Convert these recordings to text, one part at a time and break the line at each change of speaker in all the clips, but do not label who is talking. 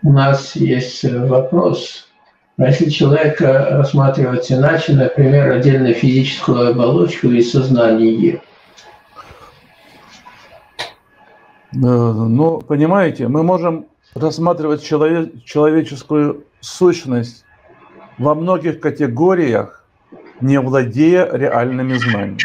У нас есть вопрос. А если человека рассматривать иначе, например, отдельно физическую оболочку и сознание?
Ну, понимаете, мы можем рассматривать человеческую сущность во многих категориях, не владея реальными знаниями.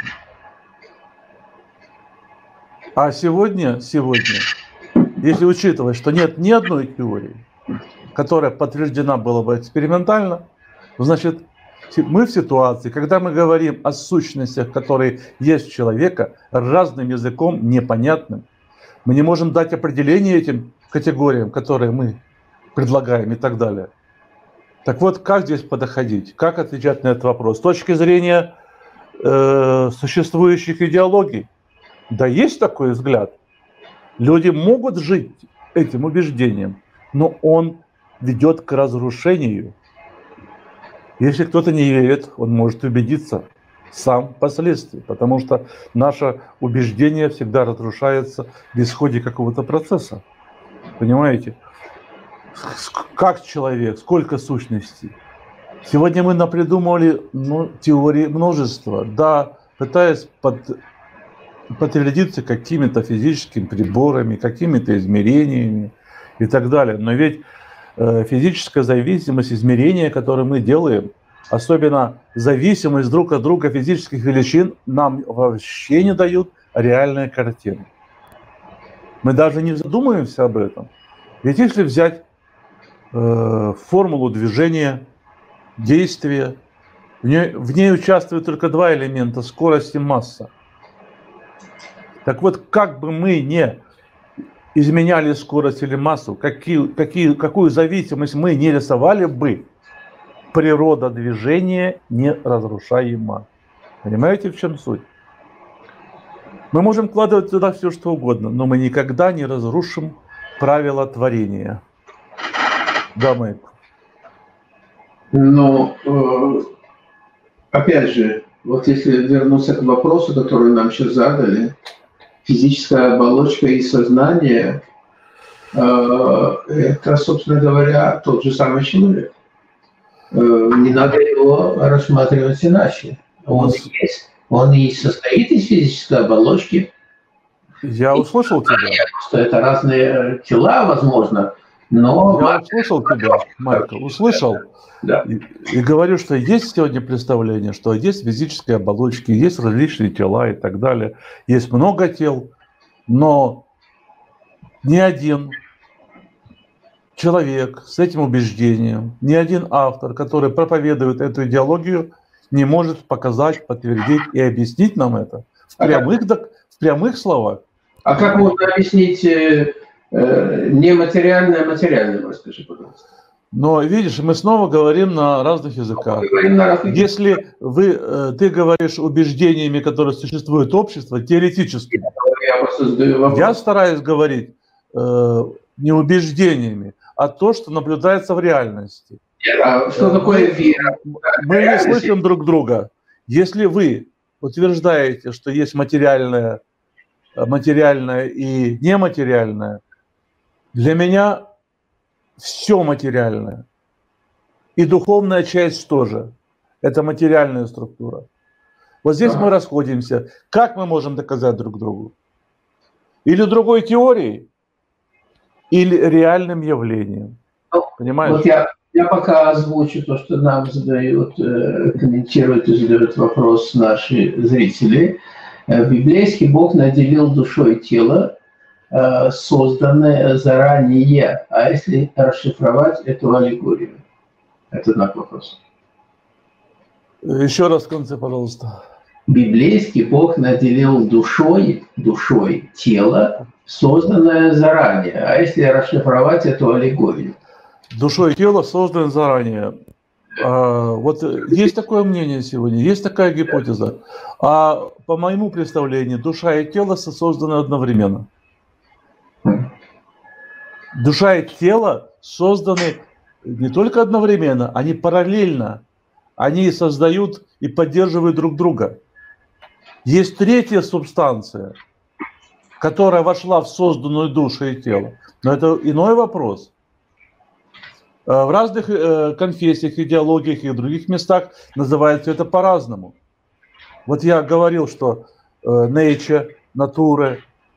А сегодня, если учитывать, что нет ни одной теории, которая подтверждена была бы экспериментально, значит, мы в ситуации, когда мы говорим о сущностях, которые есть у человека, разным языком, непонятным, мы не можем дать определение этим категориям, которые мы предлагаем и так далее. Так вот, как здесь подходить? Как отвечать на этот вопрос? С точки зрения существующих идеологий, да, есть такой взгляд. Люди могут жить этим убеждением, но он ведет к разрушению. Если кто-то не верит, он может убедиться сам впоследствии, потому что наше убеждение всегда разрушается в исходе какого-то процесса. Понимаете? Как человек, сколько сущностей. Сегодня мы напридумывали теории множества, да, пытаясь подтвердиться какими-то физическими приборами, какими-то измерениями и так далее. Но ведь физическая зависимость, измерения, которые мы делаем, особенно зависимость друг от друга физических величин, нам вообще не дают реальные картины. Мы даже не задумываемся об этом. Ведь если взять формулу движения, действия, в ней участвуют только два элемента – скорость и масса. Так вот, как бы мы не изменяли скорость или массу, какую зависимость мы не рисовали бы, природа движения неразрушаема. Понимаете, в чем суть? Мы можем вкладывать туда все, что угодно, но мы никогда не разрушим правила творения. Да, Майк?
Но, опять же, вот если вернуться к вопросу, который нам сейчас задали, физическая оболочка и сознание, это, собственно говоря, тот же самый человек. Не надо его рассматривать иначе. Он есть. Он и состоит из физической оболочки.
Я услышал тебя.
Просто это разные тела, возможно, но...
Я услышал тебя, Майкл, услышал.
Да.
И говорю, что есть сегодня представление, что есть физические оболочки, есть различные тела и так далее. Есть много тел, но ни один человек с этим убеждением, ни один автор, который проповедует эту идеологию, не может показать, подтвердить и объяснить нам это в прямых словах.
А как можно объяснить нематериальное материальное, расскажи, пожалуйста?
Но видишь, мы снова говорим на разных языках. Если ты говоришь убеждениями, которые существует общество, теоретически, я стараюсь говорить не убеждениями, а то, что наблюдается в реальности.
А что такое вера?
Мы не слышим друг друга. Если вы утверждаете, что есть материальное и нематериальное, для меня все материальное. И духовная часть тоже. Это материальная структура. Вот здесь мы расходимся. Как мы можем доказать друг другу? Или другой теорией, или реальным явлением. Понимаешь?
Вот я пока озвучу то, что нам задают, комментируют и задают вопрос наши зрители. Библейский Бог наделил душой тело, созданное заранее. А если расшифровать эту аллегорию? Это знак вопроса.
Еще раз в конце, пожалуйста.
Библейский Бог наделил душой тело, созданное заранее. А если расшифровать эту аллегорию?
Душой и тело созданы заранее. Вот есть такое мнение сегодня, есть такая гипотеза. А по моему представлению, душа и тело созданы одновременно. Душа и тело созданы не только одновременно, они параллельно. Они создают и поддерживают друг друга. Есть третья субстанция, которая вошла в созданную душу и тело. Но это иной вопрос. В разных конфессиях, идеологиях и в других местах называют это по-разному. Вот я говорил, что nature, nature,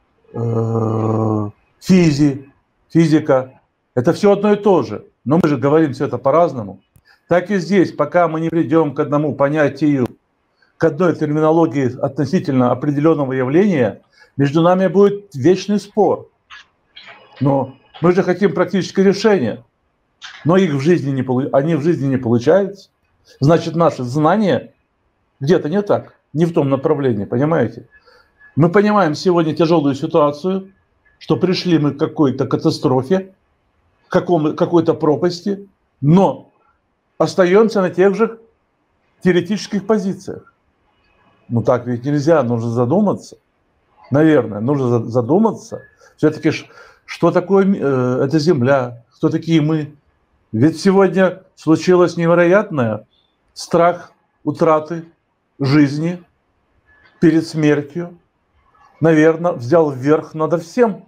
физика – это все одно и то же. Но мы же говорим все это по-разному. Так и здесь, пока мы не придем к одному понятию, к одной терминологии относительно определенного явления, между нами будет вечный спор. Но мы же хотим практическое решение. Но их в жизни они в жизни не получаются. Значит, наше знание где-то не так, не в том направлении, понимаете? Мы понимаем сегодня тяжелую ситуацию, что пришли мы к какой-то катастрофе, к какой-то пропасти, но остаемся на тех же теоретических позициях. Ну так ведь нельзя, нужно задуматься. Наверное, нужно задуматься. Все-таки, что такое эта земля, кто такие мы? Ведь сегодня случилось невероятное: страх утраты жизни перед смертью, наверное, взял вверх над всем.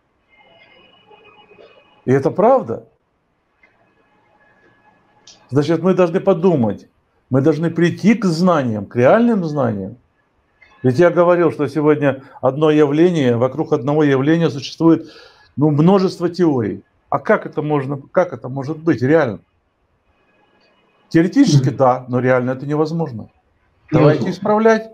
И это правда. Значит, мы должны подумать, мы должны прийти к знаниям, к реальным знаниям. Ведь я говорил, что сегодня одно явление, вокруг одного явления существует множество теорий. А как это может быть реально? Теоретически да, но реально это невозможно. Давайте исправлять.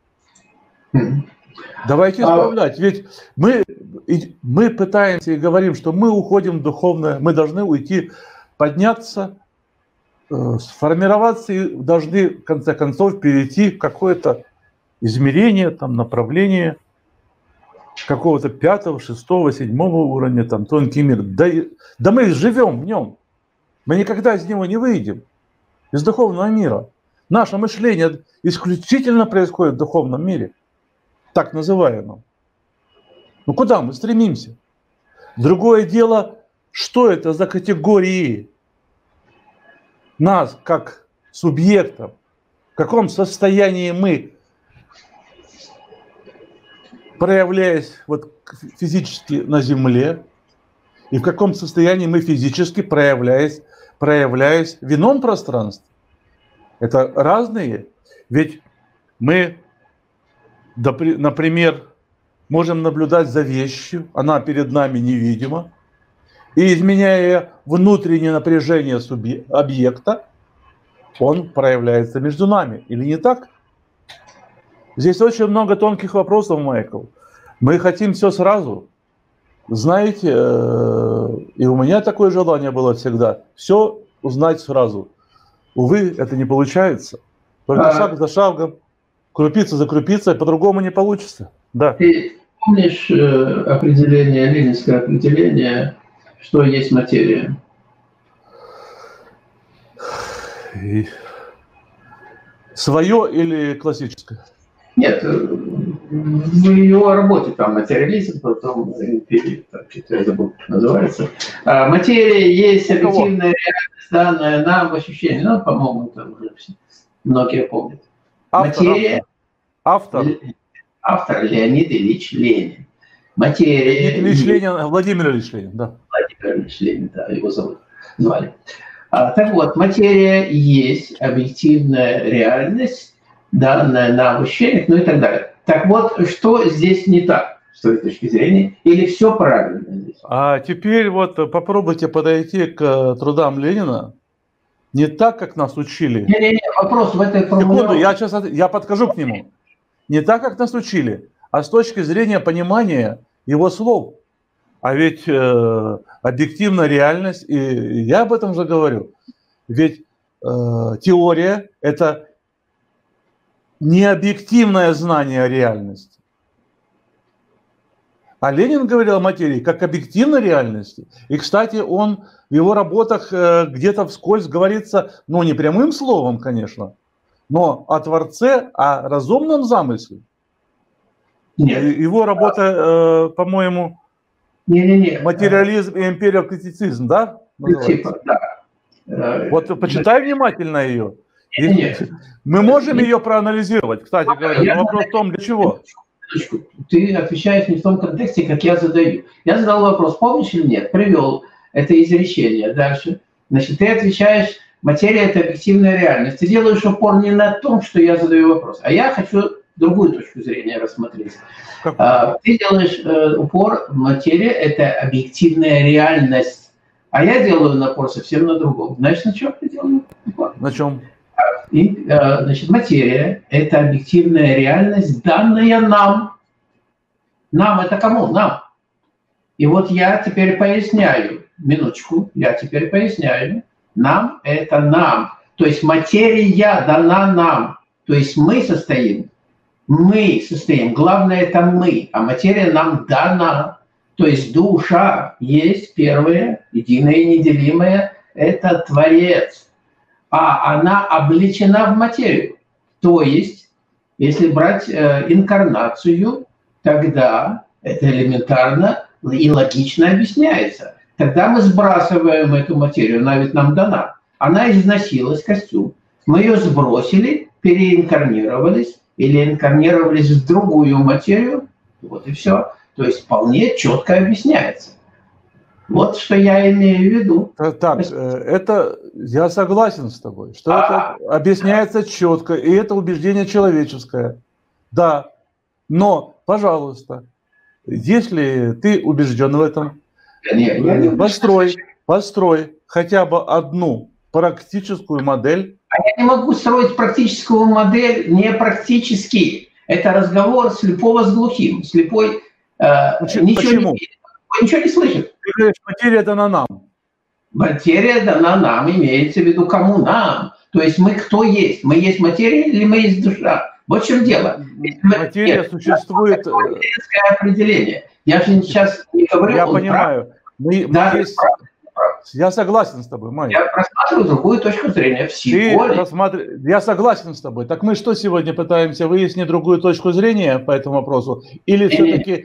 Давайте исправлять. Ведь мы пытаемся и говорим, что мы уходим в духовное, мы должны уйти, подняться, сформироваться и должны в конце концов перейти в какое-то измерение, там, направление какого-то 5, 6, 7 уровня, там, тонкий мир. Да мы живем в нем. Мы никогда из него не выйдем, из духовного мира. Наше мышление исключительно происходит в духовном мире, так называемом. Ну куда мы стремимся? Другое дело, что это за категории нас, как субъектов, в каком состоянии мы, проявляясь вот физически на Земле, и в каком состоянии мы физически, проявляясь в ином пространстве. Это разные. Ведь мы, например, можем наблюдать за вещью, она перед нами невидима, и изменяя внутреннее напряжение объекта, он проявляется между нами. Или не так? Здесь очень много тонких вопросов, Майкл. Мы хотим все сразу. Знаете, и у меня такое желание было всегда. Все узнать сразу. Увы, это не получается. Только шаг за шагом, крупица за крупицей, по-другому не получится. Да.
Ты помнишь определение, ленинское определение, что есть материя?
Свое или классическое?
Нет, в его работе там материализм, потом эмпирия, я забыл, как называется. Материя есть объективная реальность, данная нам в ощущении. Ну, по-моему, там уже многие помнят. Материя.
Автор
Леонид Ильич Ленин. Материя.
Леонид Ильич Ленин, Владимир Ильич Ленин, да.
Владимир Ильич Ленин, да, его звали. Так вот, материя есть объективная реальность, данная на ощущениях, ну и так далее. Так вот, что здесь не так, с той точки зрения, или все правильно здесь? А
теперь вот попробуйте подойти к трудам Ленина не так, как нас учили.
Не, вопрос в этой формулировке.
Секунду, я подхожу к нему. Не так, как нас учили, а с точки зрения понимания его слов. А ведь объективная реальность, и я об этом же говорю, ведь теория – это не объективное знание реальности. А Ленин говорил о материи как объективной реальности. И, кстати, он в его работах где-то вскользь говорится, ну, не прямым словом, конечно, но о Творце, о разумном замысле. Нет. Его работа, по-моему, материализм и империокритицизм, да?
Типа, да.
Вот почитай внимательно ее.
Нет.
Мы можем ее проанализировать, кстати говоря, но вопрос в том, для чего.
Ты отвечаешь не в том контексте, как я задаю. Я задал вопрос, помнишь или нет? Привел это изречение. Дальше. Значит, ты отвечаешь, материя – это объективная реальность. Ты делаешь упор не на том, что я задаю вопрос, а я хочу другую точку зрения рассмотреть. Ты делаешь упор, материя – это объективная реальность, а я делаю упор совсем на другом. Знаешь, на чем ты делаешь упор?
На чем?
Значит, материя – это объективная реальность, данная нам. Нам – это кому? Нам. И вот я теперь поясняю, минуточку, я теперь поясняю. Нам – это нам. То есть материя дана нам. То есть мы состоим. Главное – это мы, а материя нам дана. То есть душа есть первое, единое и неделимое – это Творец. А она облечена в материю. То есть, если брать инкарнацию, тогда это элементарно и логично объясняется. Тогда мы сбрасываем эту материю, она ведь нам дана. Она износилась, костюм. Мы ее сбросили, переинкарнировались или инкарнировались в другую материю. Вот и все. То есть вполне четко объясняется. Вот что я имею в виду.
Так, это я согласен с тобой, что это объясняется четко, и это убеждение человеческое. Да, но, пожалуйста, если ты убежден в этом, построй хотя бы одну практическую модель.
А я не могу строить практическую модель не практически. Это разговор слепого с глухим. Слепой
Почему?
Ничего не слышит.
Ты говоришь, материя дана нам.
Материя дана нам, имеется в виду кому нам. То есть мы кто есть? Мы есть материя или мы есть душа? Вот в чем дело.
Материя существует...
Это определение. Я же сейчас не говорю...
Я понимаю. Я согласен с тобой, Майк.
Я просматриваю другую точку зрения.
Я согласен с тобой. Так мы что сегодня пытаемся выяснить другую точку зрения по этому вопросу? Или все-таки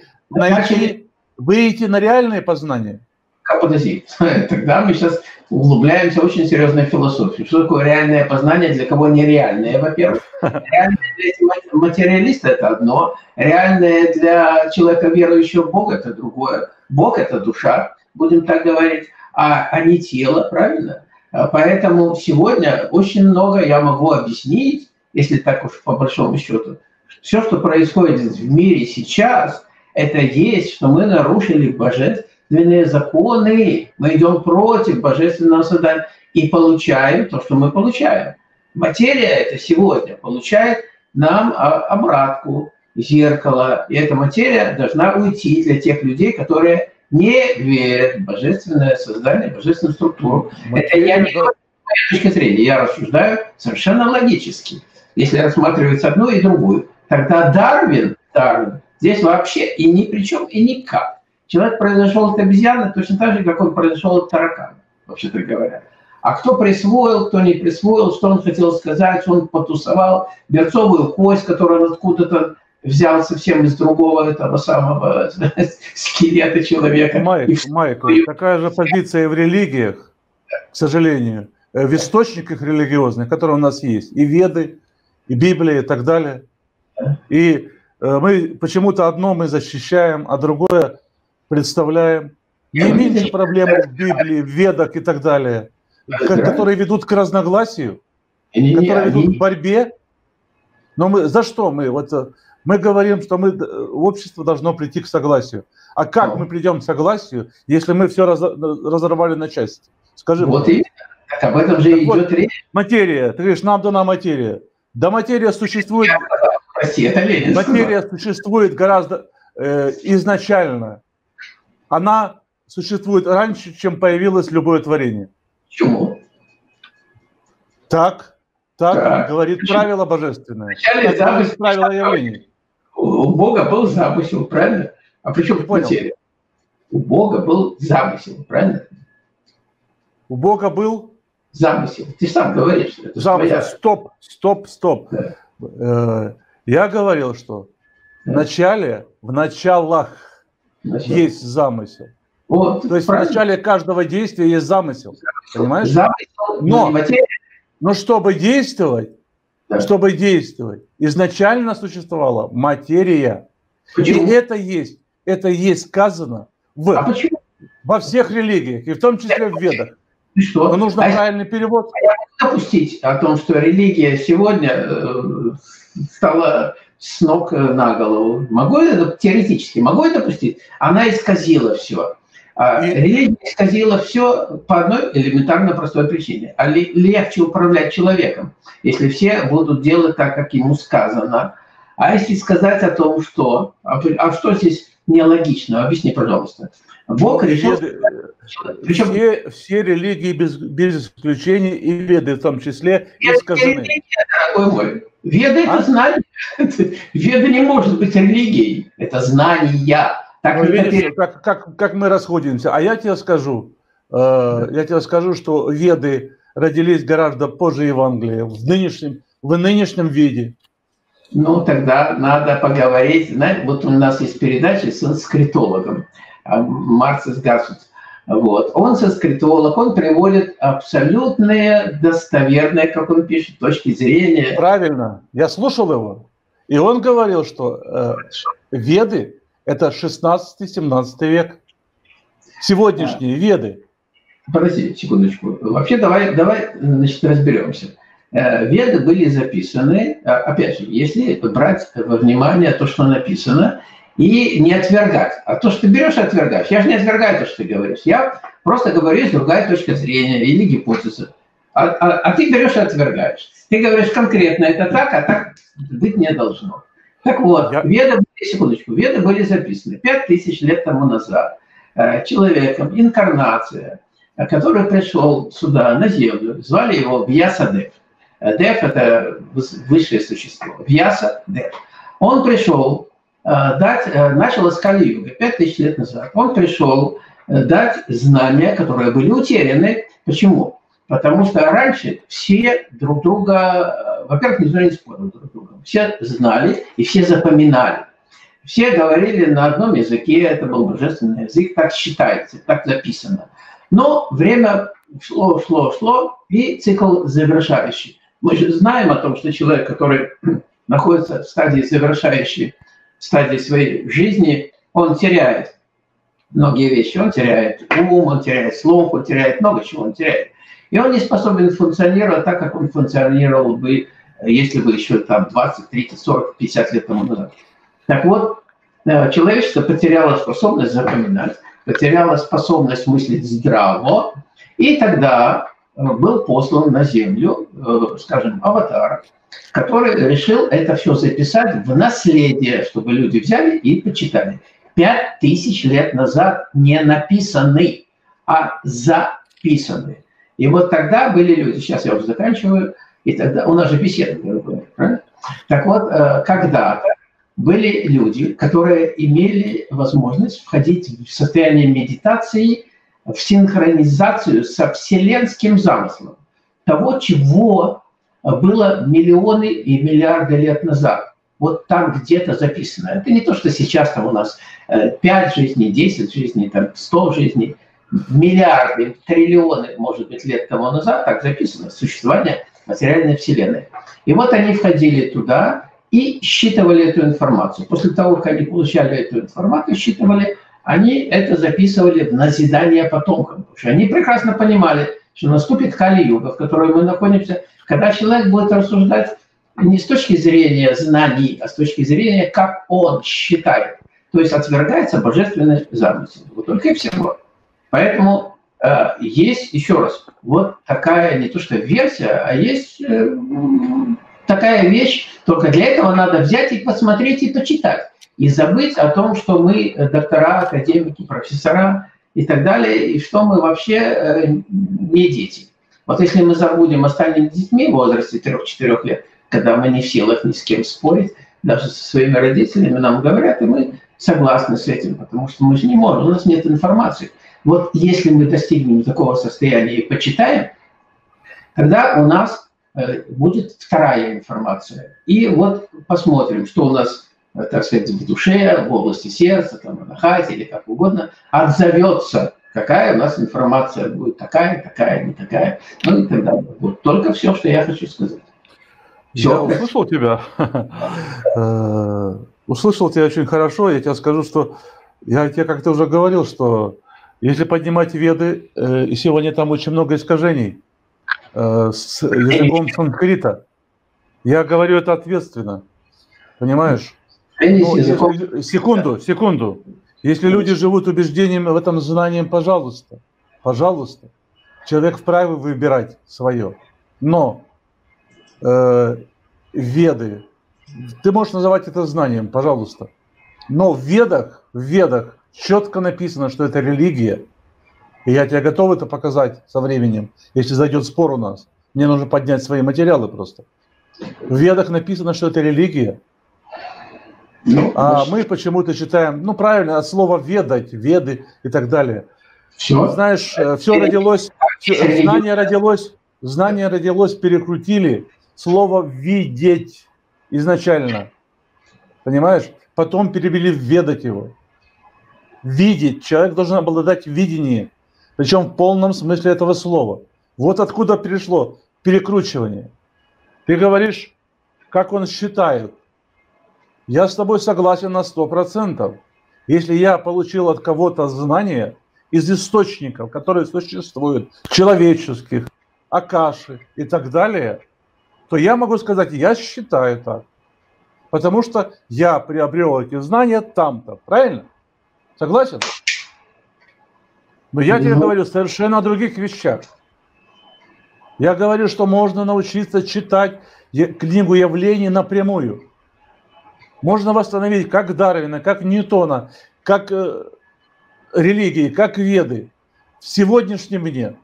выйти на реальное познание?
Подожди. Тогда мы сейчас углубляемся в очень серьезную философию. Что такое реальное познание, для кого нереальное, во-первых? Реальное для материалиста – это одно. Реальное для человека, верующего в Бога – это другое. Бог – это душа, будем так говорить, а не тело, правильно? Поэтому сегодня очень много я могу объяснить, если так уж по большому счету. Все, что происходит в мире сейчас, это есть, что мы нарушили божественные законы. Мы идем против божественного создания и получаем то, что мы получаем. Материя это сегодня получает нам обратку, зеркало. И эта материя должна уйти для тех людей, которые не верят в божественное создание, в божественную структуру. Это я не говорю с точки зрения, я рассуждаю совершенно логически. Если рассматривать одну и другую, тогда Дарвин здесь вообще и ни при чем, и никак. Человек произошел от обезьяны точно так же, как он произошел от таракана, вообще-то говоря. А кто присвоил, кто не присвоил, что он хотел сказать, что он потусовал берцовую кость, которую он откуда-то взял совсем из другого этого самого скелета человека.
Майк, такая же позиция в религиях, к сожалению, в источниках религиозных, которые у нас есть, и Веды, и Библия, и так далее. И мы почему-то одно мы защищаем, а другое представляем. Не меньше проблем в Библии, в Ведах и так далее, которые ведут к разногласию, которые ведут к борьбе. Но мы за что мы? Мы говорим, что общество должно прийти к согласию. А как мы придем к согласию, если мы все разорвали на части? Скажи мне.
Вот именно. Так об этом же идет речь.
Материя. Ты говоришь, нам дана материя. Да материя существует... Материя существует гораздо изначально. Она существует раньше, чем появилось любое творение.
Почему?
Так говорит правило божественное. Так говорит правило явлений.
У Бога был замысел, правильно? А при чем материя? У Бога был замысел, правильно?
У Бога был
замысел. Ты сам говоришь, что это
замысел. Стоп. Да. Я говорил, что в началах есть замысел.
Вот,
то есть правильно? В начале каждого действия есть замысел. Понимаешь?
Замысел,
но чтобы действовать, изначально существовала материя.
Почему?
И это есть сказано во всех религиях, и в том числе в Ведах.
И что?
Но нужно правильный перевод.
Я могу допустить о том, что религия сегодня стала с ног на голову. Могу это теоретически, могу это допустить? Она исказила все. Религия исказила все по одной элементарно простой причине. Легче управлять человеком, если все будут делать так, как ему сказано. А если сказать о том, что... А что здесь нелогично? Объясни, пожалуйста. Бог решил...
Причем... Все религии без исключения, и веды в том числе, искажены.
Религия, дорогой мой. Веды – это знание. Веда не может быть религией. Это знания.
Так, видишь, как мы расходимся. А я тебе скажу, что веды родились гораздо позже Евангелия, в нынешнем виде.
Ну, тогда надо поговорить. Знаете, вот у нас есть передача с санскритологом Марцис Гасут. Вот. Он санскритолог, он приводит абсолютные, достоверные, как он пишет, точки зрения.
Правильно, я слушал его. И он говорил, что веды – это 16-17 век. Сегодняшние веды.
Подожди секундочку. Вообще давай значит, разберемся. Веды были записаны, опять же, если брать во внимание то, что написано, и не отвергать. А то, что ты берешь и отвергаешь. Я же не отвергаю то, что ты говоришь. Я просто говорю, другая точка зрения или гипотеза. А ты берешь и отвергаешь. Ты говоришь конкретно, это так, а так быть не должно. Так вот, веды были записаны 5000 лет тому назад человеком, инкарнация, который пришел сюда, на Землю, звали его Вьясадев. Дев – это высшее существо. Вьясадев. Он пришел начал с Кали-юга 5000 лет назад. Он пришел дать знания, которые были утеряны. Почему? Потому что раньше все друг друга, во-первых, никто не спорил друг с другом. Все знали и все запоминали. Все говорили на одном языке, это был божественный язык, так считается, так записано. Но время шло, и цикл завершающий. Мы же знаем о том, что человек, который находится в стадии завершающей, стадии своей жизни, он теряет многие вещи. Он теряет ум, он теряет слух, он теряет много чего, он теряет. И он не способен функционировать так, как он функционировал бы, если бы еще там 20, 30, 40, 50 лет тому назад. Так вот, человечество потеряло способность запоминать, потеряло способность мыслить здраво, и тогда был послан на Землю, скажем, аватар, который решил это все записать в наследие, чтобы люди взяли и почитали. 5000 лет назад не написаны, а записаны. И вот тогда были люди, сейчас я уже заканчиваю, и тогда у нас же беседа, правильно? Так вот, когда-то были люди, которые имели возможность входить в состояние медитации, в синхронизацию со вселенским замыслом, того, чего было миллионы и миллиарды лет назад. Вот там где-то записано. Это не то, что сейчас там у нас 5 жизней, 10 жизней, там 100 жизней, миллиарды, триллионы, может быть, лет тому назад так записано существование материальной вселенной. И вот они входили туда и считывали эту информацию. После того, как они получали эту информацию, считывали, они это записывали в назидание потомкам. Потому что они прекрасно понимали, что наступит Кали-юга, в которой мы находимся, когда человек будет рассуждать не с точки зрения знаний, а с точки зрения, как он считает. То есть отвергается божественный замысел. Вот только и всего. Поэтому есть, еще раз, вот такая не то что версия, а есть такая вещь, только для этого надо взять и посмотреть и почитать. И забыть о том, что мы доктора, академики, профессора и так далее, и что мы вообще не дети. Вот если мы забудем, станем детьми в возрасте 3-4 лет, когда мы не в силах ни с кем спорить, даже со своими родителями нам говорят, и мы согласны с этим, потому что мы же не можем, у нас нет информации. Вот если мы достигнем такого состояния и почитаем, тогда у нас будет вторая информация. И вот посмотрим, что у нас, так сказать, в душе, в области сердца, там, в анахате или как угодно, отзовется, какая у нас информация будет, такая, не такая, ну и так далее. Вот только все, что я хочу сказать. Все.
Я услышал тебя. Услышал тебя очень хорошо. Я тебе скажу, что я тебе как-то уже говорил, что Если поднимать Веды, и сегодня там очень много искажений с языком санскрита. Я говорю это ответственно, понимаешь? Ну, секунду. Если люди живут убеждением в этом знании, пожалуйста, пожалуйста. Человек вправе выбирать свое. Но Веды, ты можешь называть это знанием, пожалуйста. Но в Ведах четко написано, что это религия. И я тебе готов это показать со временем, если зайдет спор у нас. Мне нужно поднять свои материалы просто. В Ведах написано, что это религия. А мы почему-то читаем, ну правильно, от слова «ведать», «веды» и так далее. Все? Знаешь, все родилось, знание родилось, перекрутили слово «видеть» изначально. Понимаешь? Потом перевели в «ведать» его. Видеть. Человек должен обладать видением. Причем в полном смысле этого слова. Вот откуда пришло перекручивание. Ты говоришь, как он считает. Я с тобой согласен на 100%. Если я получил от кого-то знания из источников, которые существуют, человеческих, акаши и так далее, то я могу сказать, я считаю так. Потому что я приобрел эти знания там-то. Правильно? Согласен? Но я тебе говорю совершенно о других вещах. Я говорю, что можно научиться читать книгу явлений напрямую. Можно восстановить как Дарвина, как Ньютона, как религии, как Веды. В сегодняшнем дне.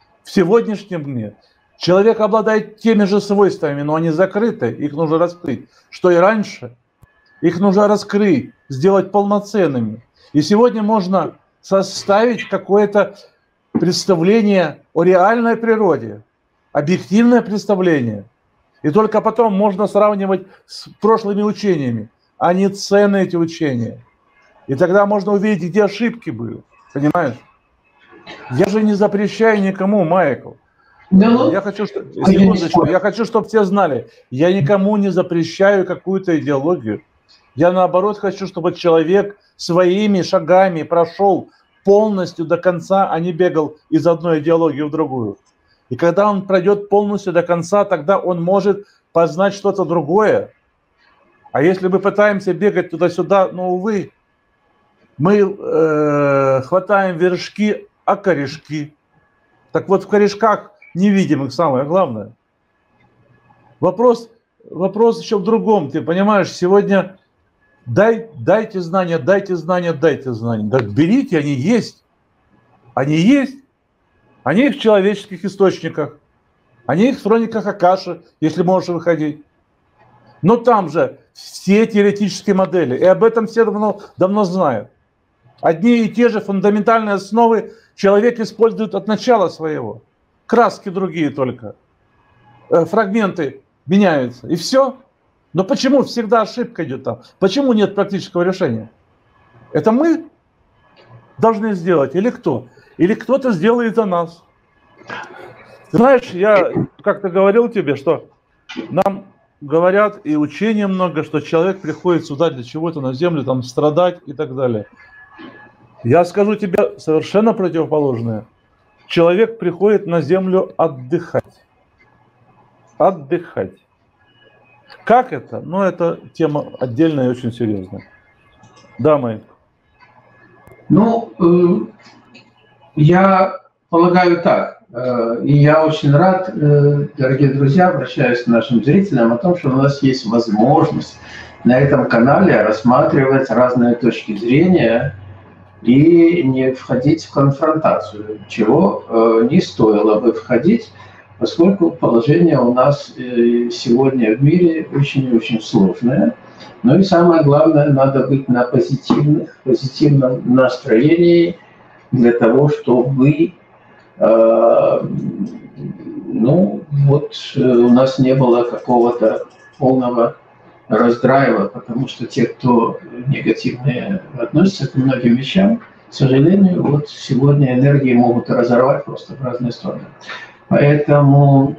Человек обладает теми же свойствами, но они закрыты, их нужно раскрыть. Что и раньше. Их нужно раскрыть, сделать полноценными. И сегодня можно составить какое-то представление о реальной природе, объективное представление. И только потом можно сравнивать с прошлыми учениями. Они ценны, эти учения. И тогда можно увидеть, где ошибки были. Понимаешь? Я же не запрещаю никому, Майкл. Я хочу, чтобы все знали. Я никому не запрещаю какую-то идеологию. Я наоборот хочу, чтобы человек своими шагами прошел полностью до конца, а не бегал из одной идеологии в другую. И когда он пройдет полностью до конца, тогда он может познать что-то другое. А если мы пытаемся бегать туда-сюда, ну, увы, мы хватаем вершки, а корешки. Так вот, в корешках невидимых самое главное. Вопрос еще в другом. Ты понимаешь, сегодня дайте знания. Так берите, они есть. Они есть. Они в человеческих источниках. Они в хрониках Акаши, если можешь выходить. Но там же все теоретические модели. И об этом все давно знают. Одни и те же фундаментальные основы человек использует от начала своего. Краски другие только. Фрагменты меняются. И все. Но почему всегда ошибка идет там? Почему нет практического решения? Это мы должны сделать или кто? Или кто-то сделает за нас. Знаешь, я как-то говорил тебе, что нам говорят и учения много, что человек приходит сюда для чего-то на землю, там страдать и так далее. Я скажу тебе совершенно противоположное. Человек приходит на землю отдыхать. Отдыхать. Как это? Ну, это тема отдельная и очень серьезная. Да, Майк.
Ну, я полагаю так. И я очень рад, дорогие друзья, обращаюсь к нашим зрителям о том, что у нас есть возможность на этом канале рассматривать разные точки зрения и не входить в конфронтацию, чего не стоило бы входить, поскольку положение у нас сегодня в мире очень и очень сложное. Ну и самое главное, надо быть на позитивном настроении для того, чтобы ну вот у нас не было какого-то полного раздрайва, потому что те, кто негативно относится к многим вещам, к сожалению, вот сегодня энергии могут разорвать просто в разные стороны. Поэтому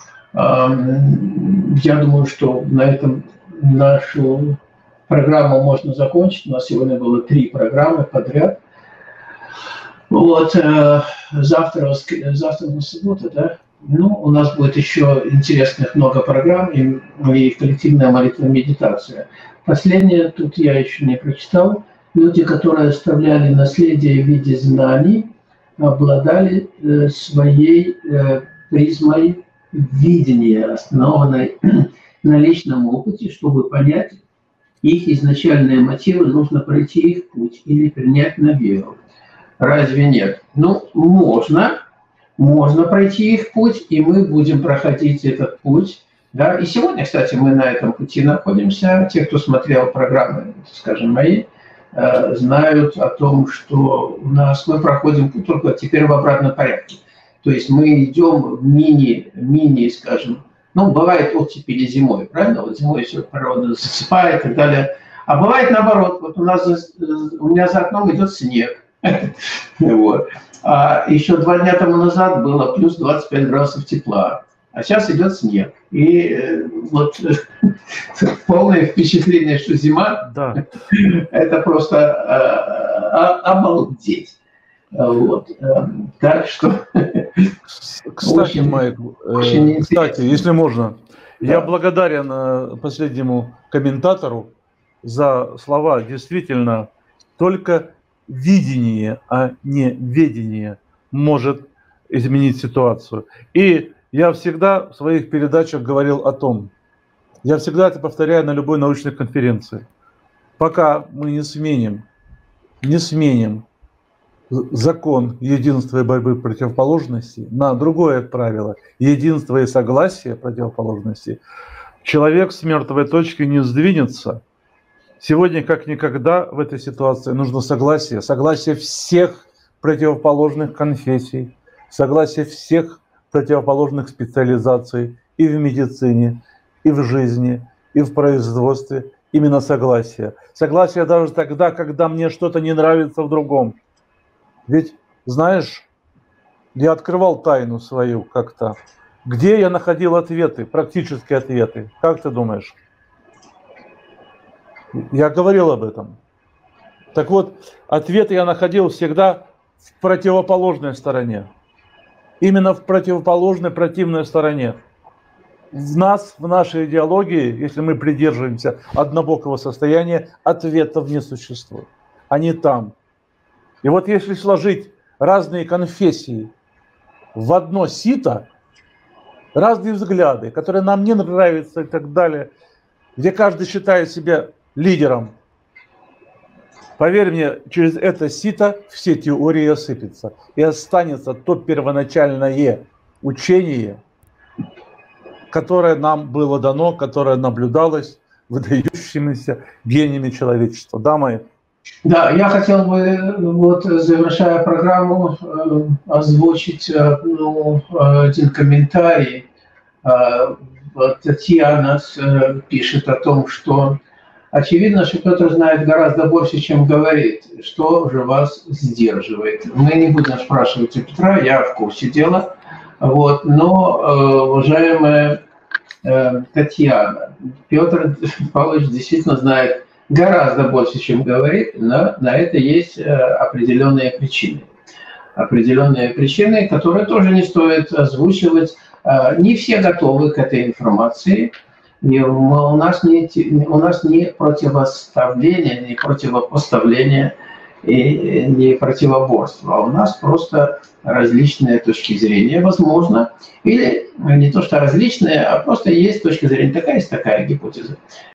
я думаю, что на этом нашу программу можно закончить. У нас сегодня было 3 программы подряд. Вот, завтра у нас суббота, да? Ну, у нас будет еще интересных много программ и коллективная молитвенная медитация. Последнее, тут я еще не прочитал. Люди, которые оставляли наследие в виде знаний, обладали своей призмой видения, основанной на личном опыте, чтобы понять их изначальные мотивы, нужно пройти их путь или принять на веру. Разве нет? Ну, можно пройти их путь, и мы будем проходить этот путь. Да? И сегодня, кстати, мы на этом пути находимся. Те, кто смотрел программы, скажем, мои, знают о том, что мы проходим путь только теперь в обратном порядке. То есть мы идем в мини, скажем, ну, бывает оттепели зимой, правильно? Вот зимой все природа засыпает и так далее. А бывает наоборот. Вот у меня за окном идет снег. Вот. А еще 2 дня тому назад было плюс 25 градусов тепла. А сейчас идет снег. И вот полное впечатление, что зима, да. Это просто обалдеть. Вот. Так что...
Кстати, Майк, кстати, если можно, да. Я благодарен последнему комментатору за слова. Действительно, только видение, а не ведение может изменить ситуацию. И я всегда в своих передачах говорил о том, я всегда это повторяю на любой научной конференции, пока мы не сменим закон единства и борьбы противоположностей на другое правило единства и согласия противоположностей, человек с мертвой точки не сдвинется. Сегодня, как никогда, в этой ситуации нужно согласие всех противоположных конфессий, согласие всех противоположных специализаций и в медицине, и в жизни, и в производстве. Именно согласие. Согласие даже тогда, когда мне что-то не нравится в другом. Ведь, знаешь, я открывал тайну свою как-то. Где я находил ответы, практические ответы? Как ты думаешь? Я говорил об этом. Так вот, ответы я находил всегда в противоположной стороне. Именно в противоположной, противной стороне. В нашей идеологии, если мы придерживаемся однобокого состояния, ответов не существует. Они там. И вот если сложить разные конфессии в одно сито, разные взгляды, которые нам не нравятся и так далее, где каждый считает себя лидером, поверь мне, через это сито все теории осыпятся. И останется то первоначальное учение, которое нам было дано, которое наблюдалось выдающимися гениями человечества. Да, Майк?
Да, я хотел бы, вот, завершая программу, озвучить один комментарий. Татьяна пишет о том, что очевидно, что Петр знает гораздо больше, чем говорит. Что же вас сдерживает? Мы не будем спрашивать у Петра, я в курсе дела. Вот, но, уважаемая Татьяна, Петр Павлович действительно знает гораздо больше, чем говорит, но на это есть определенные причины. Определенные причины, которые тоже не стоит озвучивать. Не все готовы к этой информации. И у нас не противоставление, не противопоставление и не противоборство, а у нас просто различные точки зрения, возможно, или не то, что различные, а просто есть точка зрения такая, есть такая гипотеза.